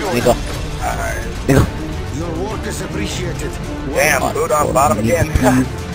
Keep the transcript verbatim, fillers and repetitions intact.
Nico. Nico. Your work is appreciated. Damn, food on bottom again.